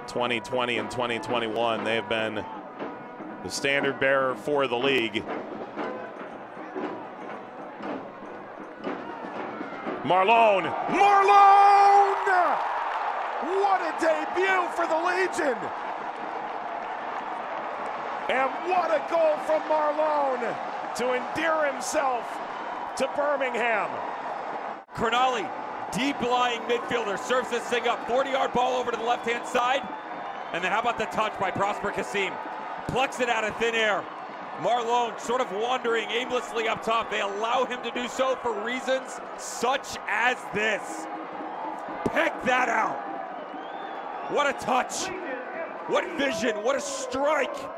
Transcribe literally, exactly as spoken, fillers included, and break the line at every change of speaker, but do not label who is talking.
twenty twenty and twenty twenty-one. They have been the standard bearer for the league. Marlon! Marlon! What a debut for the Legion! And what a goal from Marlon to endear himself to Birmingham.
Crognali, deep-lying midfielder, serves this thing up, forty-yard ball over to the left-hand side. And then how about the touch by Prosper Kasim? Plucks it out of thin air. Marlon sort of wandering aimlessly up top. They allow him to do so for reasons such as this. Pick that out. What a touch. What vision. What a strike.